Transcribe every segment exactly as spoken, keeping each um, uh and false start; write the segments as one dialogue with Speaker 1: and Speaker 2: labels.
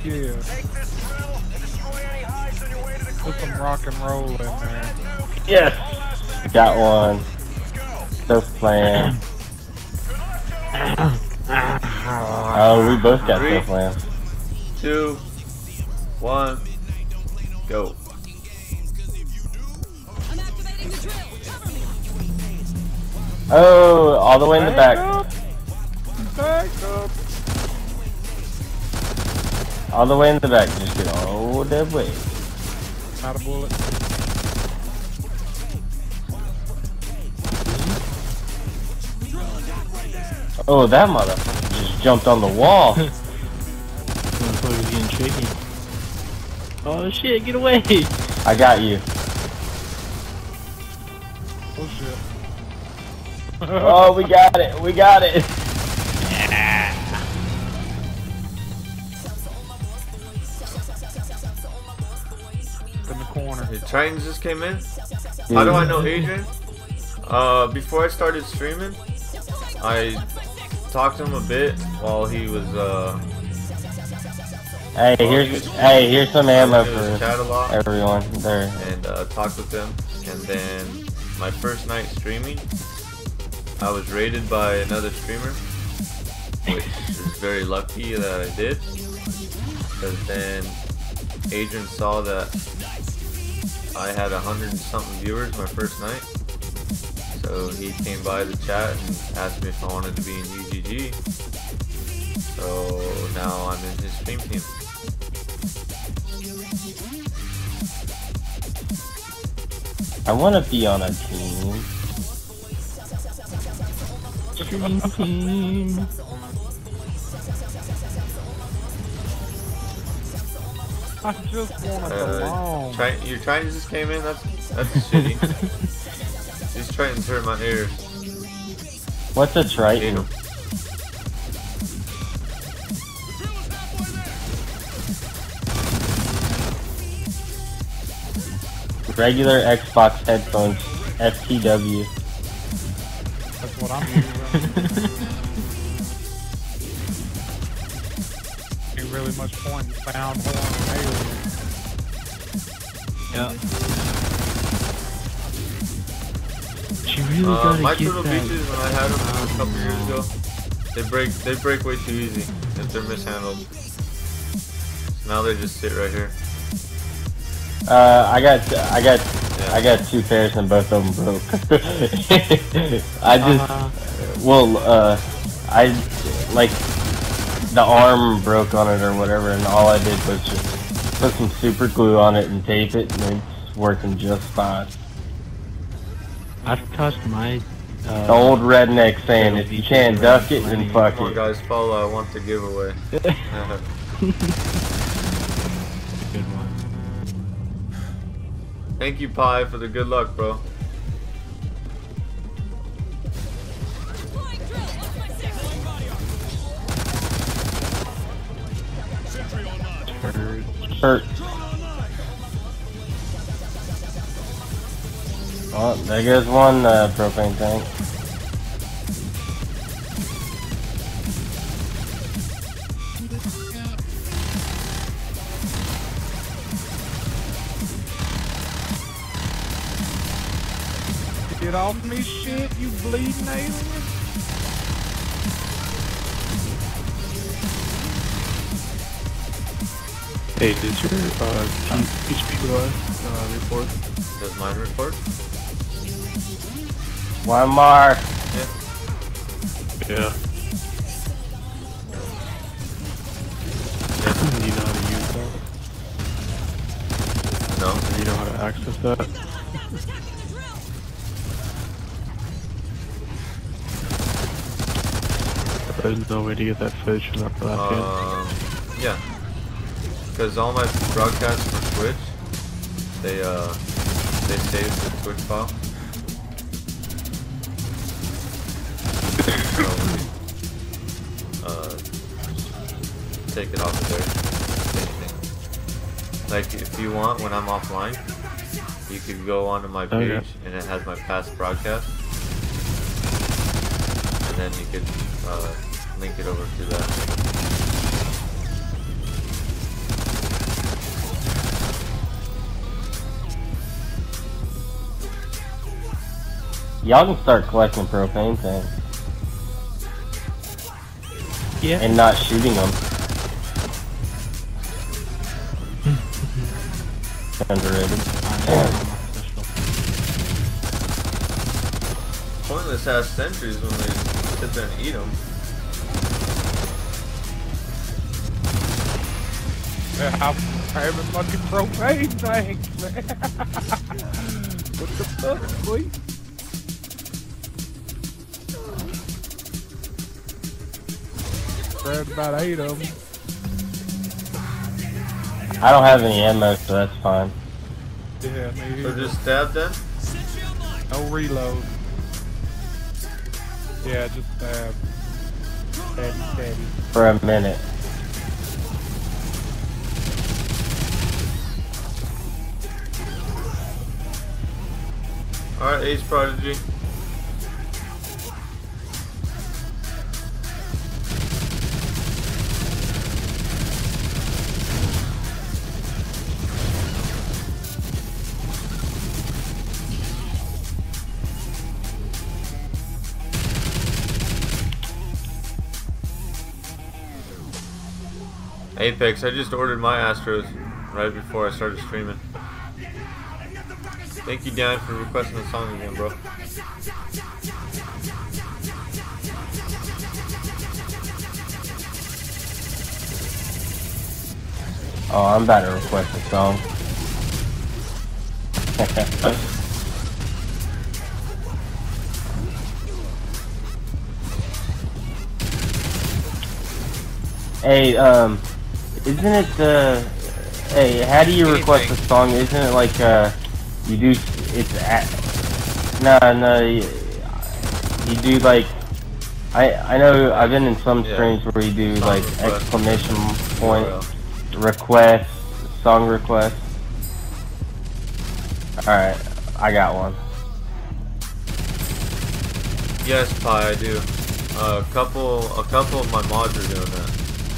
Speaker 1: Yeah. Put some rock and roll in there.
Speaker 2: Yes! Got one. Still playing. Oh, we both got
Speaker 3: Three,
Speaker 2: still playing.
Speaker 3: Two, one, go.
Speaker 2: Oh, all the way in the back.
Speaker 1: Back up.
Speaker 2: All the way in the back. Just get all that way.
Speaker 1: Not a bullet.
Speaker 2: Oh, that motherfucker just jumped on the wall.
Speaker 4: Motherfucker's getting tricky. Oh shit, get away!
Speaker 2: I got you.
Speaker 1: Oh shit.
Speaker 2: Oh, we got it. We got it.
Speaker 1: In the corner.
Speaker 3: The Titans just came in. How do I know Adrian? Uh, before I started streaming, I talked to him a bit while he was uh.
Speaker 2: Hey, here's hey, here's some ammo for
Speaker 3: chat a lot
Speaker 2: everyone there.
Speaker 3: and uh, talked with him. And then my first night streaming, I was raided by another streamer, which is very lucky that I did. Because then Adrian saw that I had a hundred and something viewers my first night. So he came by the chat and asked me if I wanted to be in U G G. So now I'm in his stream team.
Speaker 2: I want to be on a team.
Speaker 4: Dream team.
Speaker 1: I just want to
Speaker 3: Uh,
Speaker 1: belong.
Speaker 3: try, your Tritons just came in. That's that's shitty. These Tritons hurt my ears.
Speaker 2: What's a Triton? Regular Xbox headphones, F T W.
Speaker 1: That's what I'm using. Ain't really much point in sound horn and alien.
Speaker 4: Yeah. She really
Speaker 3: Uh,
Speaker 4: gotta
Speaker 3: my
Speaker 4: get
Speaker 3: turtle
Speaker 4: that.
Speaker 3: beaches when I had them a couple years ago, they break they break way too easy if they're mishandled. So now they just sit right here.
Speaker 2: Uh, I got, I got,
Speaker 3: Yeah.
Speaker 2: I got two pairs and both of them broke. I just,
Speaker 4: Uh,
Speaker 2: well, uh, I like the arm broke on it or whatever, and all I did was just put some super glue on it and tape it, and it's working just fine.
Speaker 4: I've touched my. Uh,
Speaker 2: The old redneck saying, if you can't duck it, then fuck
Speaker 3: Come on
Speaker 2: it.
Speaker 3: guys, follow I want the giveaway.
Speaker 4: Good one.
Speaker 3: Thank you, Pi, for the good luck, bro.
Speaker 2: Hurt. Oh, there goes one uh, propane tank.
Speaker 1: Get off me, shit, you bleeding alien.
Speaker 4: Hey, did your uh, H P uh, report?
Speaker 3: Does mine report?
Speaker 2: One more.
Speaker 3: Yeah.
Speaker 4: Yeah. Do you know how to use that?
Speaker 3: No.
Speaker 4: Do you know how to access that? There's no way to get that footage from that last game.
Speaker 3: Um, yeah. Because all my broadcasts for Twitch, they uh, they save the Twitch file. So, uh, take it off of there. Anything. Like if you want, when I'm offline, you could go onto my page
Speaker 4: Okay.
Speaker 3: and it has my past broadcast, and then you could uh, link it over to that.
Speaker 2: Y'all can start collecting propane tanks.
Speaker 4: Yeah.
Speaker 2: And not shooting them. Underrated.
Speaker 3: Pointless ass sentries when they sit there and eat them.
Speaker 1: I'm having fucking propane tanks, man. What the fuck, boy? Grabbed about eight of them.
Speaker 2: I don't have any ammo, so that's fine.
Speaker 1: Yeah, me
Speaker 3: So
Speaker 1: either.
Speaker 3: just stab them?
Speaker 1: No reload. Yeah, just stab. Steady, steady.
Speaker 2: For a minute.
Speaker 3: Alright, Ace Prodigy. Apex, I just ordered my Astros right before I started streaming. Thank you, Dan, for requesting the song again, bro.
Speaker 2: Oh, I'm about to request a song. Hey, um, isn't it, uh, hey, how do you request a song? Isn't it like, uh, you do, it's, at, no, no, you, you do like, I, I know I've been in some
Speaker 3: Yeah.
Speaker 2: streams where you do
Speaker 3: Song
Speaker 2: like
Speaker 3: request.
Speaker 2: exclamation point,
Speaker 3: U R L.
Speaker 2: request, song request. Alright, I got one.
Speaker 3: Yes, Pi, I do. A couple, a couple of my mods are doing that.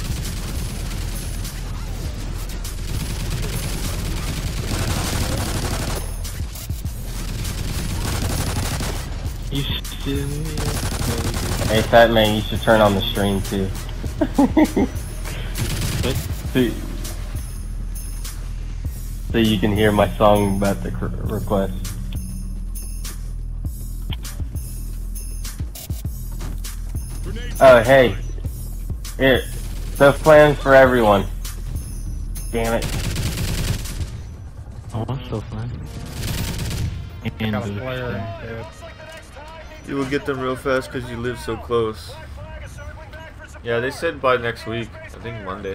Speaker 4: You should.
Speaker 2: Hey, Fat Man, you should turn on the stream too. so, so you can hear my song about the cr- request. Oh, hey. Here. So plans for everyone. Damn it.
Speaker 4: Oh, I'm so fun. And
Speaker 1: Got a
Speaker 4: the-
Speaker 1: flare in his head.
Speaker 3: You will get them real fast because you live so close. Yeah, they said by next week. I think Monday.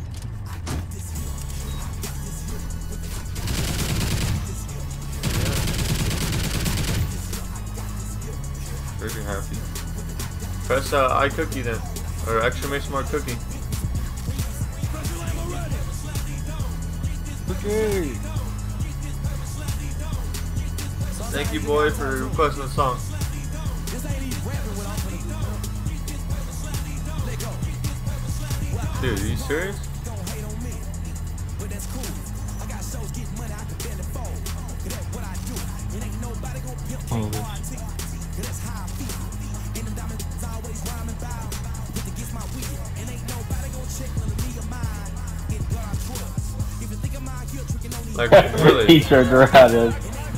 Speaker 3: Very happy. Press uh, iCookie then. Or exclamation mark cookie.
Speaker 1: Okay.
Speaker 3: Thank you, boy, for requesting the song. Dude, are you serious?
Speaker 4: Holy
Speaker 3: Like, really?
Speaker 2: Teacher Dorados.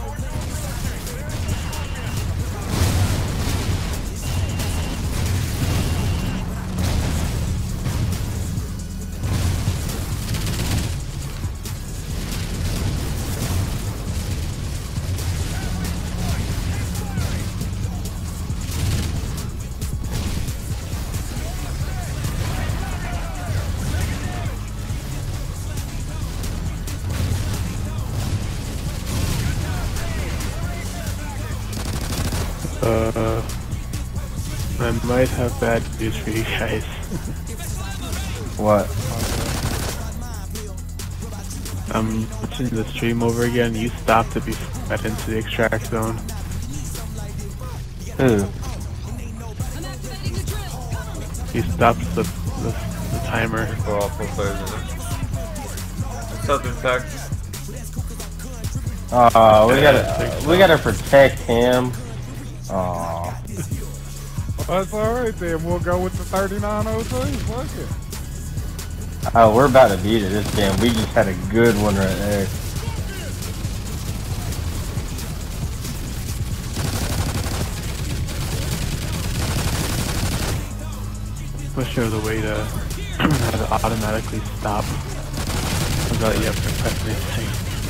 Speaker 4: Uh, I might have bad news for you guys.
Speaker 2: What?
Speaker 4: I'm watching the stream over again. You stopped it before I got into the extract zone.
Speaker 2: Who?
Speaker 4: You stopped the, the, the timer.
Speaker 3: For all four players in it. What's up, Impact?
Speaker 2: Oh, we gotta, we gotta protect him. Aw.
Speaker 1: Well, that's alright then. We'll go with the thirty-nine oh two. Fuck it.
Speaker 2: Oh, we're about to beat it this game. We just had a good one right there.
Speaker 4: We'll show the way to how to automatically stop without you have to press anything.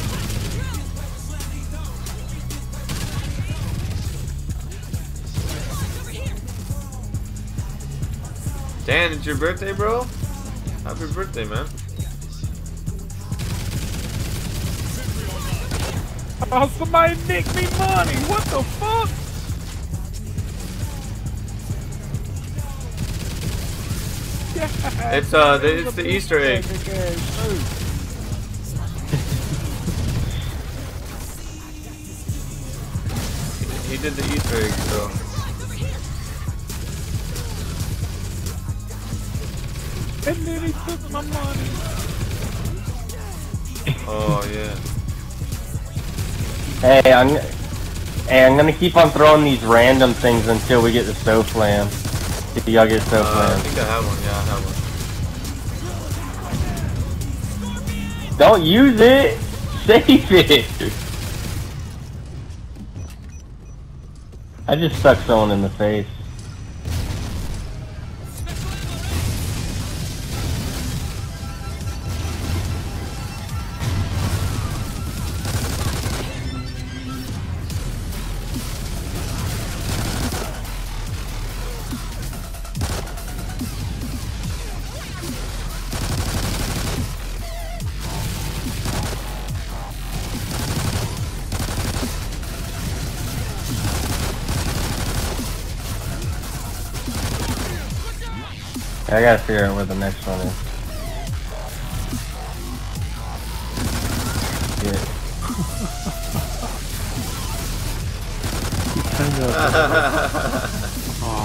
Speaker 3: Dan, it's your birthday, bro? Happy birthday, man.
Speaker 1: Oh, somebody nicked me money. What the fuck? Yeah,
Speaker 3: It's uh, the, it's the Easter egg. He did the Easter egg, so.
Speaker 1: And then he took my money.
Speaker 3: Oh yeah.
Speaker 2: Hey, I'm, hey, I'm gonna keep on throwing these random things until we get the Soflam. If y'all get
Speaker 3: Uh, I
Speaker 2: Soflam.
Speaker 3: think I have one. Yeah, I have one.
Speaker 2: Don't use it! Save it! I just stuck someone in the face. I gotta figure out where the next one is. Yeah.
Speaker 4: Oh.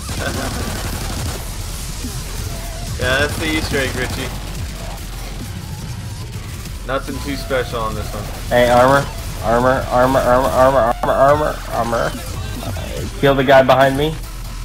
Speaker 3: Yeah, that's the Easter egg, Richie. Nothing too special on this one.
Speaker 2: Hey, armor, armor, armor, armor, armor, armor, armor, armor. Uh, kill the guy behind me.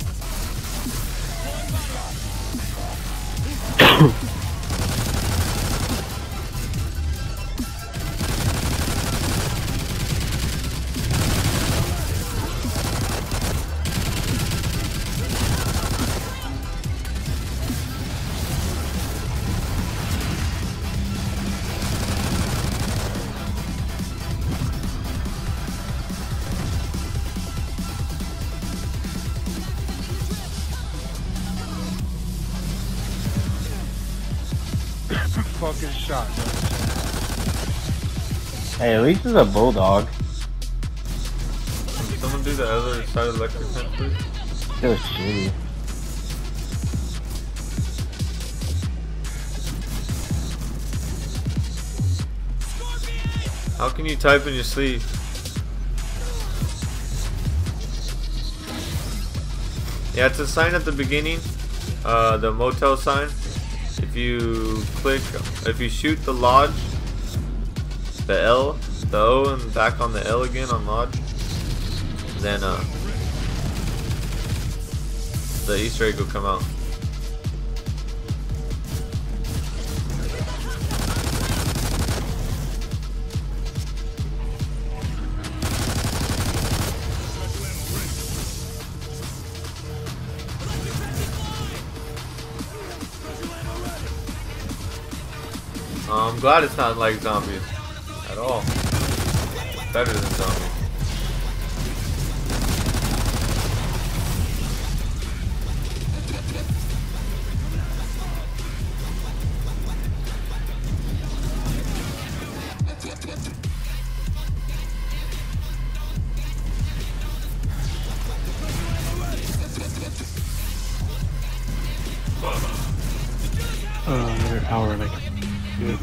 Speaker 1: Fucking shot.
Speaker 2: Hey, at least it's a bulldog.
Speaker 3: Can someone do the other side of the electric fence, please?
Speaker 2: So shitty.
Speaker 3: How can you type in your sleep? Yeah, it's a sign at the beginning, uh, the motel sign. If you click, if you shoot the lodge, the L, the O, and back on the L again on lodge, then uh, the Easter egg will come out. Uh, I'm glad it's not like zombies at all. It's better than zombies.
Speaker 4: Oh, another hour like good.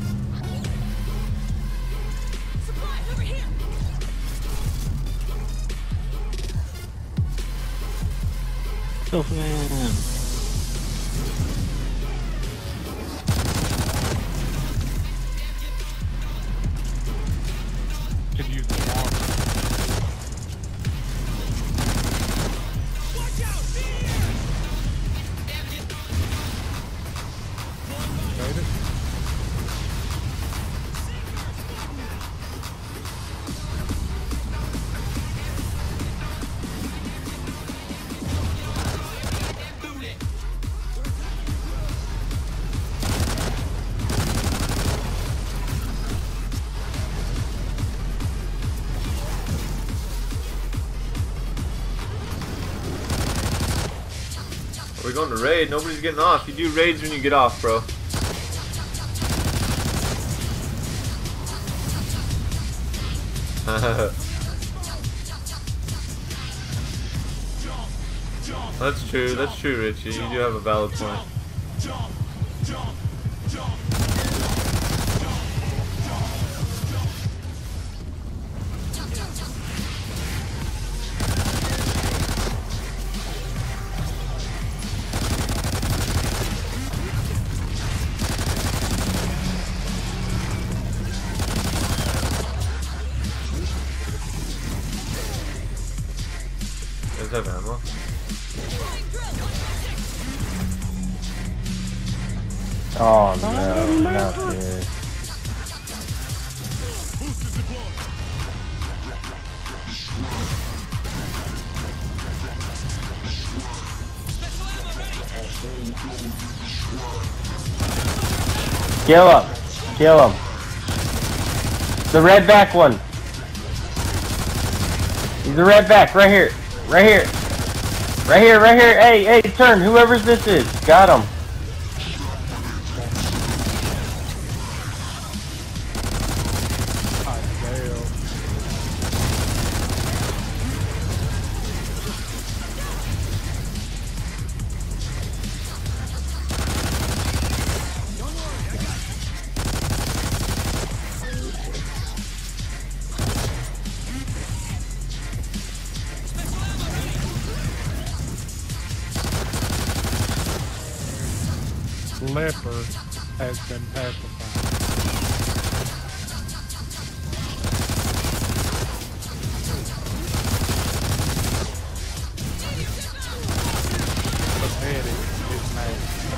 Speaker 5: Soflam.
Speaker 1: Can use the armor.
Speaker 3: we're going to raid. Nobody's getting off. You do raids when you get off, bro. That's true. That's true, Richie. You do have a valid point. Does have ammo?
Speaker 2: Oh no, not good. Kill him! Kill him! The red back one! He's the red back, right here! Right here! Right here, right here! Hey, hey, turn! Whoever's this is! Got him!
Speaker 1: Leper has been pacified. Pathetic is mad.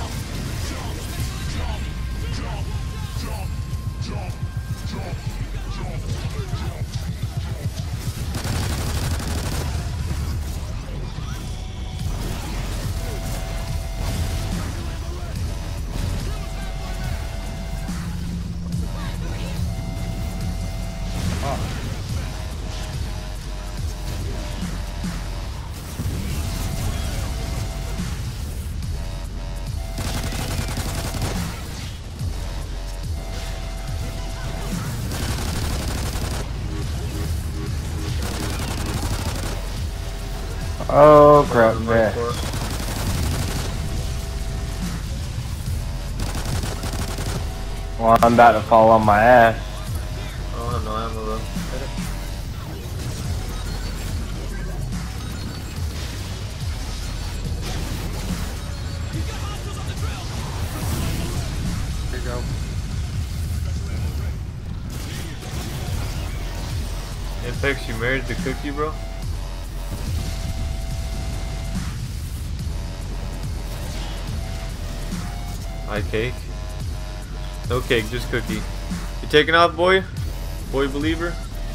Speaker 1: Oh crap, man. Well, I'm about to fall on my ass.
Speaker 3: Oh, no ammo though.
Speaker 1: Here you go.
Speaker 3: Apex, you married the cookie, bro? Hi, cake. No cake, just cookie. You taking off, boy? Boy believer?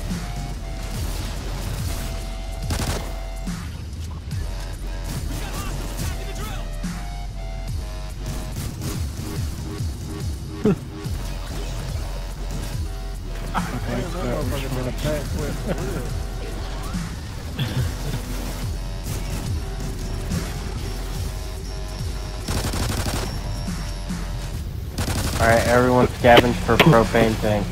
Speaker 2: Alright, everyone scavenge for propane tanks.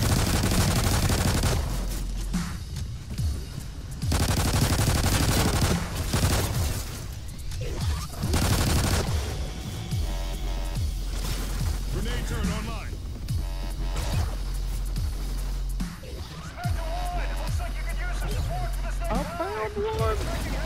Speaker 5: Grenade turn online.
Speaker 1: I found one.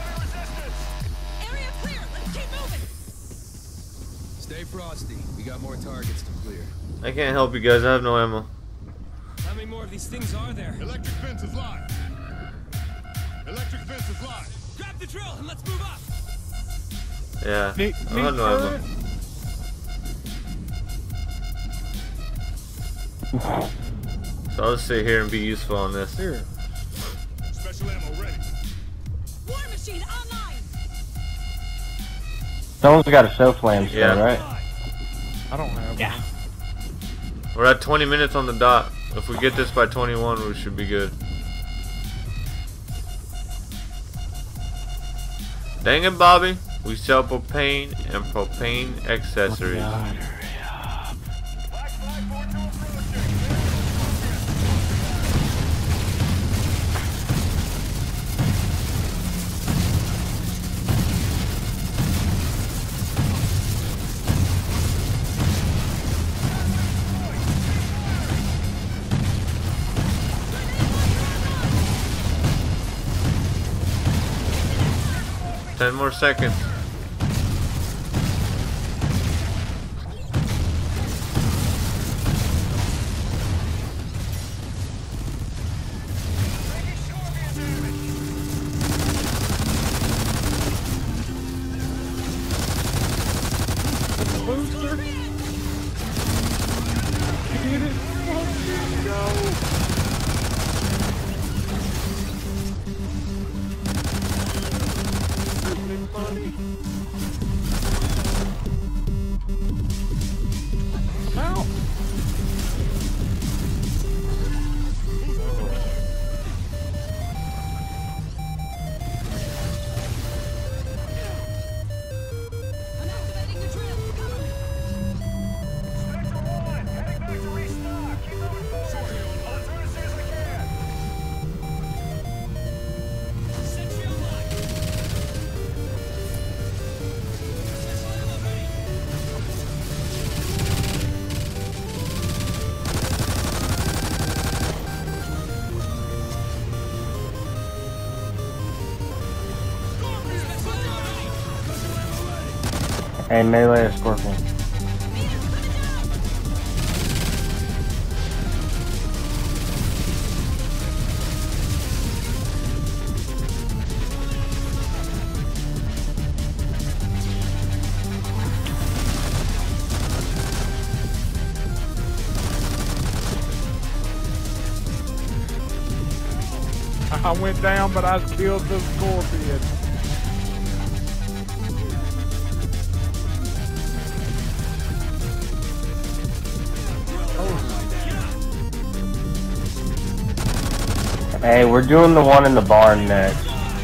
Speaker 6: Area clear. Let's keep moving.
Speaker 5: Stay frosty. We got more targets to clear.
Speaker 3: I can't help you guys, I have no ammo.
Speaker 6: How many more of these things are there?
Speaker 5: Electric fence is live. Electric fence is live.
Speaker 6: Grab the drill and let's move up.
Speaker 3: Yeah,
Speaker 1: Nick,
Speaker 3: I have no ammo. So I'll just sit here and be useful on this.
Speaker 1: Here.
Speaker 5: Special ammo ready.
Speaker 6: War machine online.
Speaker 2: Someone's got a show flame still,
Speaker 3: Yeah.
Speaker 2: right?
Speaker 1: I don't have
Speaker 4: Yeah.
Speaker 1: one.
Speaker 3: We're at twenty minutes on the dot. If we get this by twenty-one, we should be good. Dang it, Bobby. We sell propane and propane accessories.
Speaker 4: God, hurry up.
Speaker 3: Ten more seconds.
Speaker 1: Booster. Get it. Fucking go. Ow.
Speaker 6: I'm activating the drill. Cover me.
Speaker 5: Sector one, heading back to restock. Keep moving forward. I'll turn as soon as I can.
Speaker 6: Sentry online. Missile ammo ready. Missile ammo ready.
Speaker 2: Hey, melee a scorpion.
Speaker 1: I went down, but I killed the scorpion.
Speaker 2: Hey, we're doing the one in the barn next.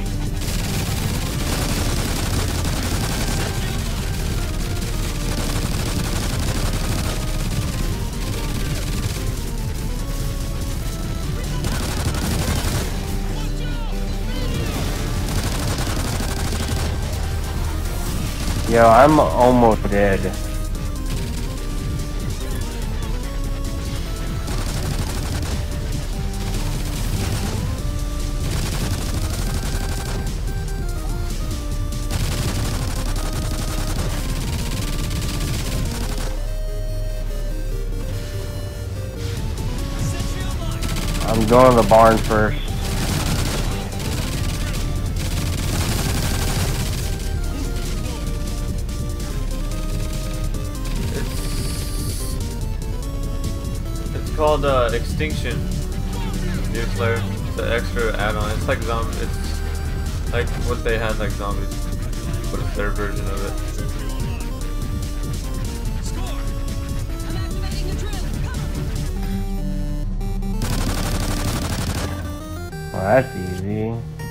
Speaker 2: Yo, I'm almost dead.
Speaker 6: Sentry online.
Speaker 2: I'm going to the barn first.
Speaker 3: It's called uh, Extinction. New Slayer. It's an extra add-on. It's like zombie. It's like what they had like zombies, but it's their version of it.
Speaker 6: Score. I'm activating the drill. Cover me.
Speaker 2: Well, that's easy.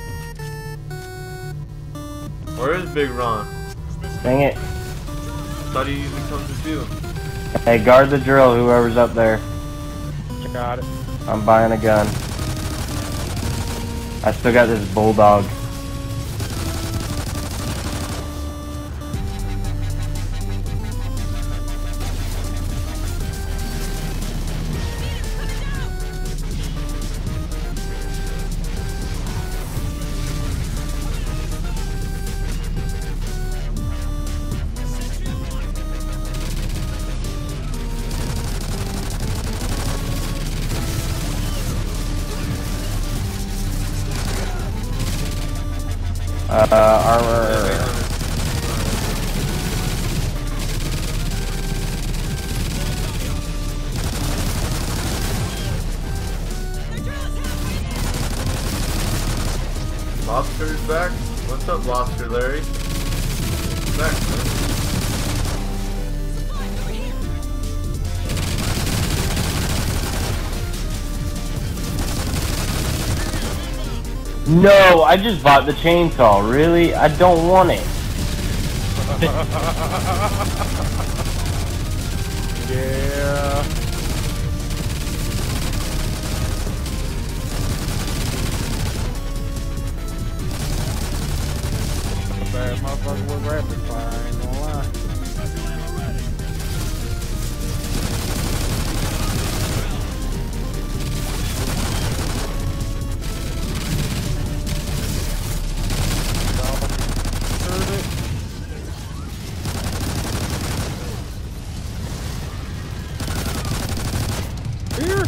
Speaker 3: Where is Big Ron?
Speaker 2: Dang it.
Speaker 3: Thought he usually comes with you.
Speaker 2: Hey, guard the drill, whoever's up there.
Speaker 1: Got it.
Speaker 2: I'm buying a gun. I still got this bulldog. Uh, armor.
Speaker 3: Lobster is back. What's up, Lobster Larry? Back, man.
Speaker 6: Supplies over here.
Speaker 2: No, I just bought the chainsaw. Really? I don't want it.
Speaker 1: Yeah. Bad motherfucker with rapid fire, I ain't gonna lie. Heard it. Here.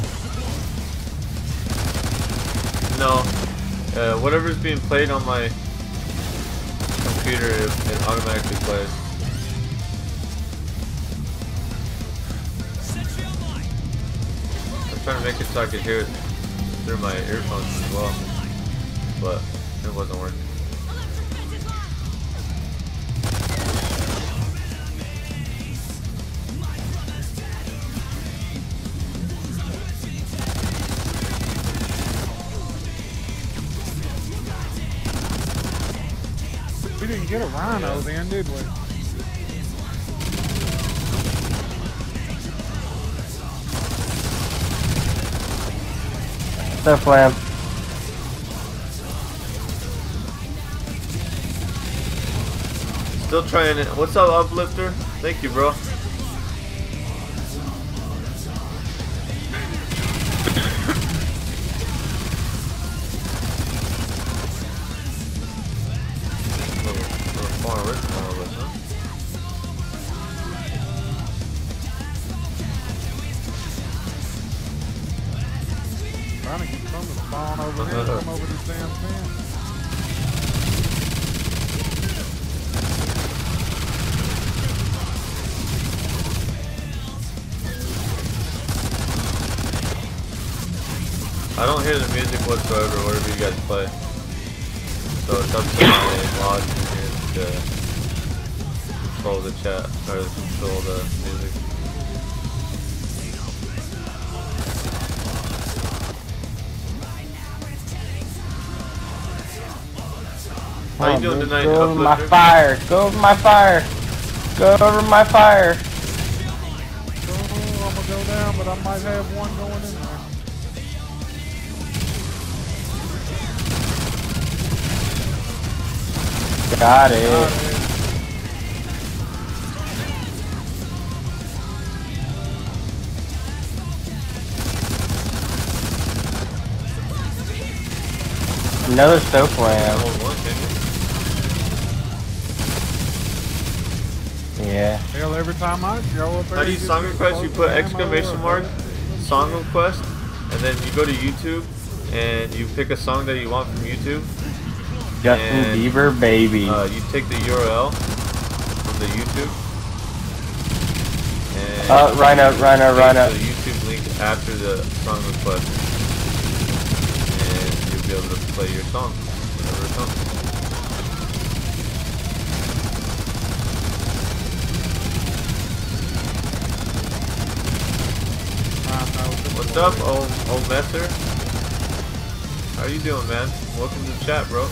Speaker 3: No. Uh, whatever's being played on my computer, it, it automatically plays. I'm trying to make it so I could hear it through my earphones as well, but it wasn't working.
Speaker 1: We didn't get a rhino then, did we?
Speaker 2: So flam.
Speaker 3: Still trying it. What's up, Uplifter? Thank you, bro.
Speaker 1: Trying to get some to spawn over here, come over this damn fence.
Speaker 3: I don't hear the music whatsoever, whatever you guys play. So it's up to my mod here to control the chat, or control the music. How you doing tonight,
Speaker 2: Go over my
Speaker 3: Uplifter?
Speaker 2: fire. Go over my fire. Go over my fire.
Speaker 1: Oh, I'm gonna go down, but I might have one going in there.
Speaker 2: Got it.
Speaker 1: Got it.
Speaker 2: Another soap lamp.
Speaker 3: Hold one, can you?
Speaker 2: Yeah.
Speaker 1: Hell, every time I go up there.
Speaker 3: How do you
Speaker 1: get
Speaker 3: song
Speaker 1: too
Speaker 3: request?
Speaker 1: close
Speaker 3: You
Speaker 1: to
Speaker 3: put
Speaker 1: the ammo
Speaker 3: exclamation
Speaker 1: or-
Speaker 3: mark, song request, and then you go to YouTube and you pick a song that you want from YouTube.
Speaker 2: Justin
Speaker 3: And,
Speaker 2: Bieber, baby.
Speaker 3: Uh, you take the U R L from the YouTube. And
Speaker 2: Oh, Rhino, Rhino,
Speaker 3: paste
Speaker 2: Rhino.
Speaker 3: the YouTube link after the song request, and you'll be able to play your song whenever it comes. What's up, old old Messer? How you doing, man? Welcome to the chat, bro.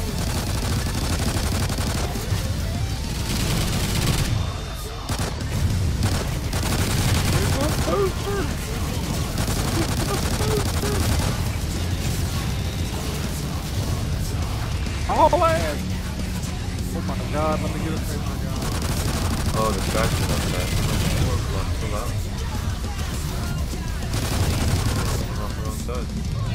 Speaker 1: All ass. Oh my god, let me get a paper gun.
Speaker 3: Oh, distraction on that. Chill out. Come off the wrong side.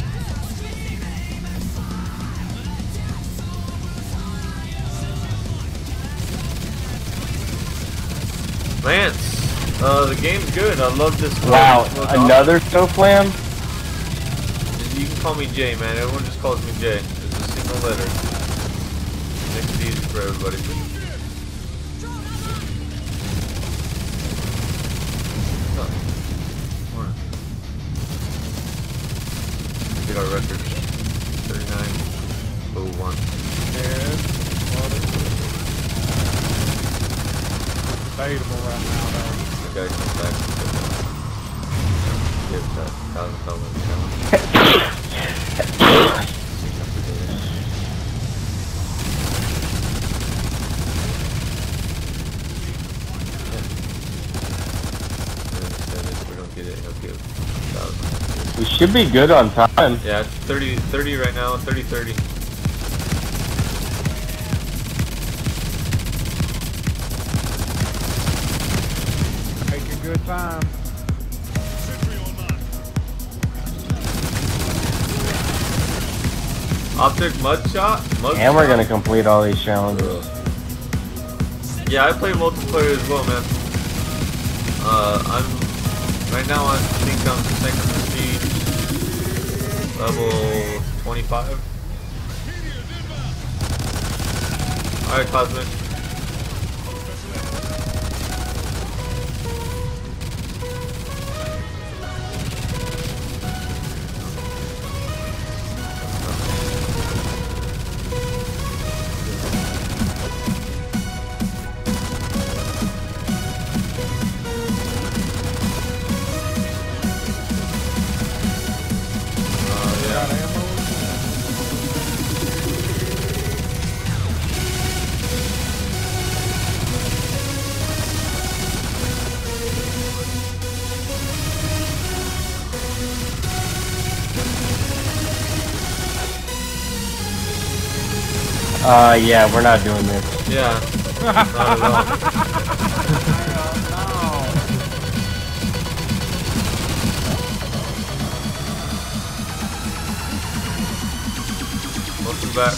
Speaker 3: Lance, uh, the game's good. I love this.
Speaker 2: Wow,
Speaker 3: Well,
Speaker 2: another soap lamp?
Speaker 3: You can call me Jay, man. Everyone just calls me Jay. It's a single letter. Makes it easy for everybody. Oh. Morning. Get our record. thirty-nine oh one.
Speaker 1: Debatable right now, though.
Speaker 3: The guy comes back and gives that thousand dollars challenge. give. That was nice.
Speaker 2: We should be good on time.
Speaker 3: Yeah, it's thirty, thirty right now. thirty, thirty.
Speaker 1: Make a good time.
Speaker 5: Sentry online.
Speaker 3: Optic mud shot. Mud
Speaker 2: And we're
Speaker 3: shot?
Speaker 2: gonna complete all these challenges.
Speaker 3: Yeah, I play multiplayer as well, man. Uh, I'm right now. I think I'm second prestige, level twenty-five. All right, Cosmic.
Speaker 1: Got ammo?
Speaker 2: Uh, yeah, we're not doing this.
Speaker 3: Yeah, not at all. Welcome back.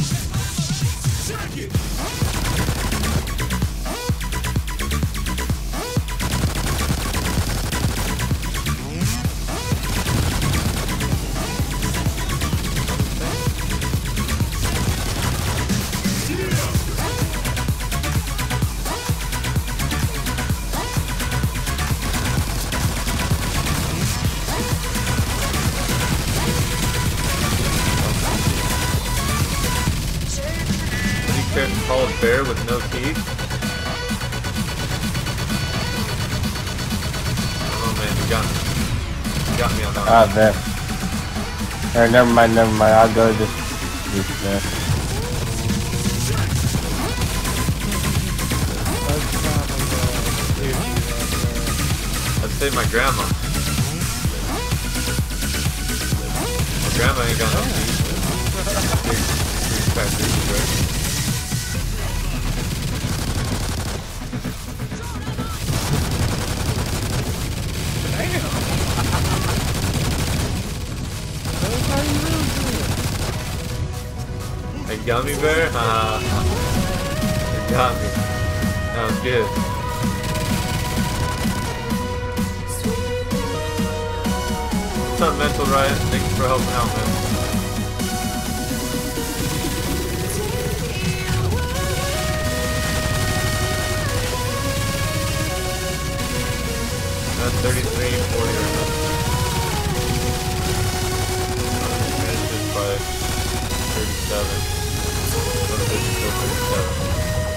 Speaker 3: Did you call a bear with no teeth? Oh man, you got me. You got me on that one.
Speaker 2: Ah, there. Or never mind, never mind. I'll go just this there.
Speaker 1: That's kind of uh, issue right
Speaker 3: I'd say my grandma. My grandma ain't got no teeth. Big, big fat teeth, right? A gummy bear? Uh, you got me. Sounds good. What's up, Mental Riot? Thanks for helping out, man. That's thirty-three, forty right now. Finished this by thirty-seven. What is it? Still thirty-seven.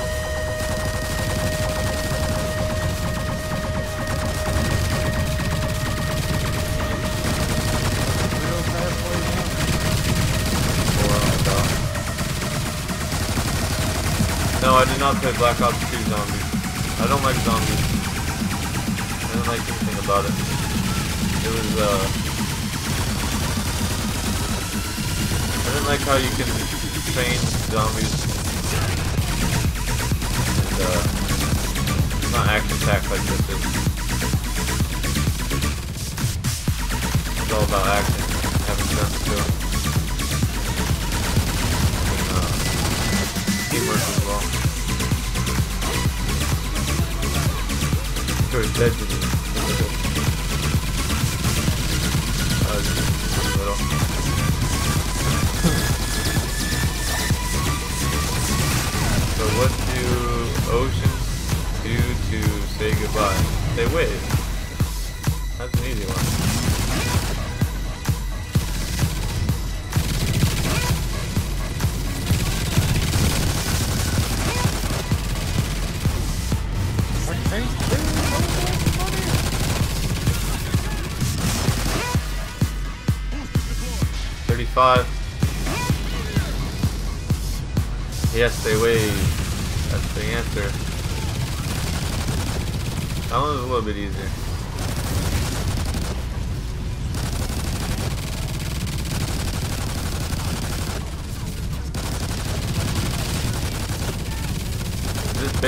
Speaker 3: Four on the dot. No, I did not play Black Ops two Zombies. I don't like zombies. I didn't like anything about it. It was, uh... I didn't like how you can train zombies. And, uh... it's not action-packed like this is. It's all about action. Having guns too. And, uh... teamwork as well. You're dead to me. I was just a little. So what do oceans do to say goodbye? They wave. That's an easy one. thirty-five. Yes, they wave. That's the answer. That one was a little bit easier.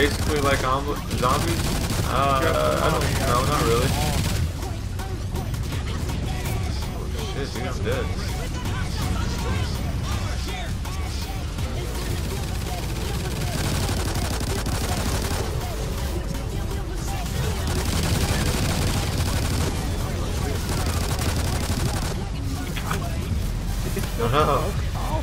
Speaker 3: basically like omb- zombies? Uh, I don't know, not really. Oh, shit, dude, I'm dead. No, no.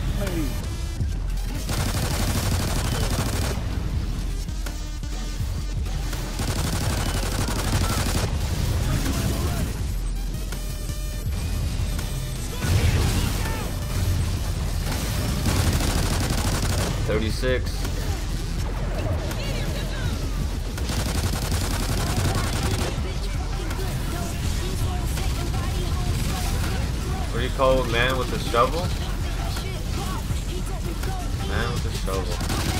Speaker 3: thirty-six. What do you call a man with a shovel? Man with a shovel.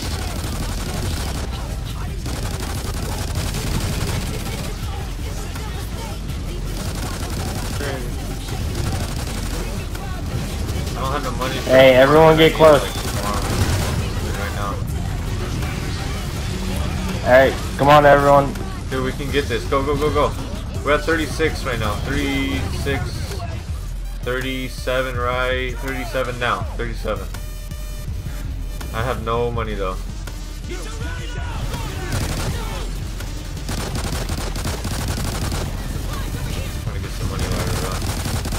Speaker 3: I don't have the money.
Speaker 2: Hey, everyone get close.
Speaker 3: Right now.
Speaker 2: Alright, come on everyone.
Speaker 3: Dude, we can get this. Go, go, go, go. We're at thirty-six right now. thirty-six, thirty-seven, right? thirty-seven now. thirty-seven. I have no money though. Trying to get some money while we run.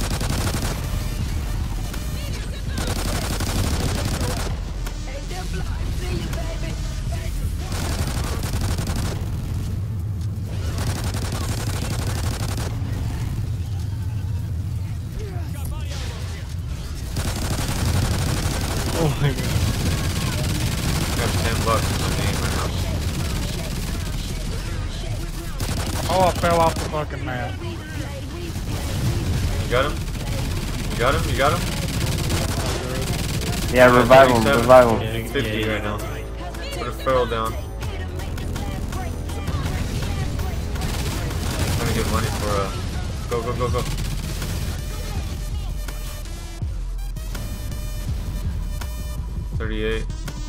Speaker 4: Oh my god.
Speaker 3: I got ten bucks in my name right now.
Speaker 1: Oh, I fell off the fucking map.
Speaker 3: You got him? You got him? You got him?
Speaker 2: Yeah, revive him,
Speaker 3: thirty-seven.
Speaker 2: revive him.
Speaker 3: fifty right now. Put a ferrule down. Trying to get money for a. Go, go, go, go. thirty-eight.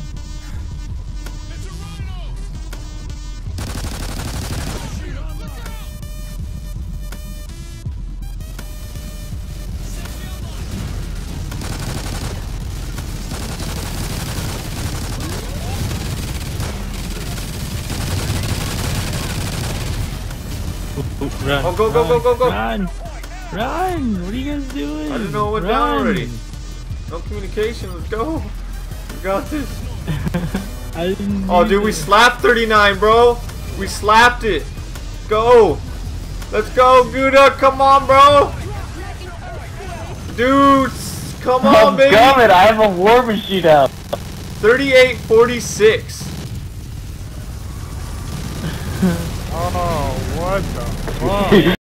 Speaker 4: Run,
Speaker 3: Oh, go, go,
Speaker 4: run,
Speaker 3: go, go, go.
Speaker 4: Run! Run! What are you guys doing?
Speaker 3: I didn't know it went
Speaker 4: run.
Speaker 3: down already. No communication. Let's go. We got this.
Speaker 4: I didn't
Speaker 3: Oh, dude, we
Speaker 4: either.
Speaker 3: slapped thirty-nine, bro. We slapped it. Go. Let's go, Gouda. Come on, bro. Dudes, come on,
Speaker 2: I'm
Speaker 3: baby.
Speaker 2: coming, I have a war machine out.
Speaker 3: thirty-eight forty-six.
Speaker 1: Oh, what the fuck?